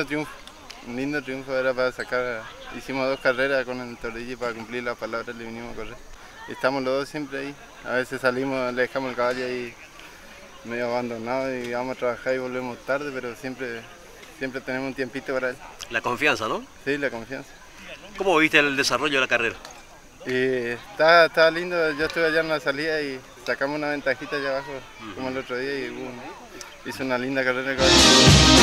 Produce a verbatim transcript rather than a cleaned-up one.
triunfo, un lindo triunfo era para sacar, hicimos dos carreras con el Torrillo y para cumplir las palabras le vinimos a correr. Y estamos los dos siempre ahí, a veces salimos, le dejamos el caballo ahí medio abandonado y vamos a trabajar y volvemos tarde, pero siempre, siempre tenemos un tiempito para él. La confianza, ¿no? Sí, la confianza. ¿Cómo viste el desarrollo de la carrera? Y está, está lindo, yo estuve allá en la salida y sacamos una ventajita allá abajo, como el otro día, y uh, hizo una linda carrera el caballo.